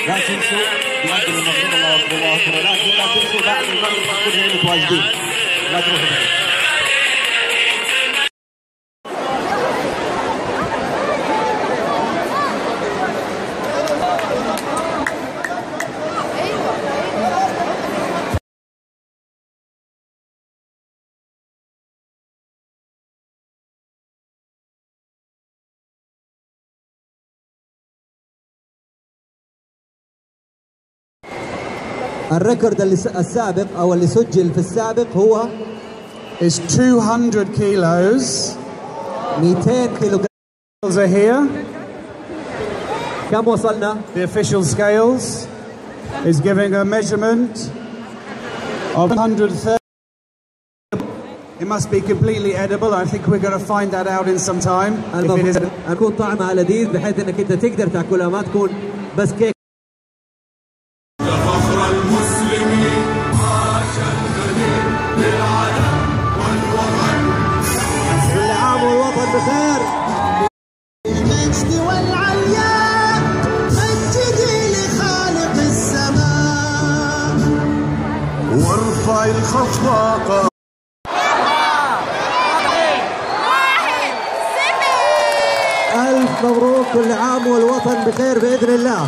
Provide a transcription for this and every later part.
لا تنسوا يقدم المغرب الله اكبر الله اكبر، لكن لا تنسوا بعد المغرب تكونوا هنا متواجدين، لا تروحوا بعيد. الريكورد السابق او اللي سجل في السابق هو is 200 kilos. 200 كيلو Are here. كم وصلنا؟ The official scales is giving a measurement of 130. It must be completely edible. I think we're going to find that out in some time. تكون طعمها لذيذ بحيث انك انت تقدر تاكلها، ما تكون بس كيك. كل عام والوطن بخير. المجد والعلياء مجدي لخالق السماء وارفع الخفاق. ألف مبروك، كل عام والوطن بخير بإذن الله.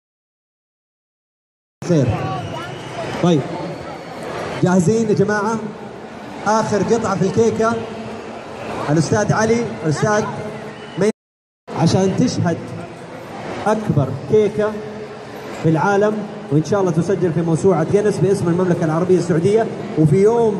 خير. طيب جاهزين يا جماعة؟ آخر قطعة في الكيكة الأستاذ علي، الأستاذ عشان تشهد أكبر كيكة في العالم، وإن شاء الله تسجل في موسوعة جينيس باسم المملكة العربية السعودية. وفي يوم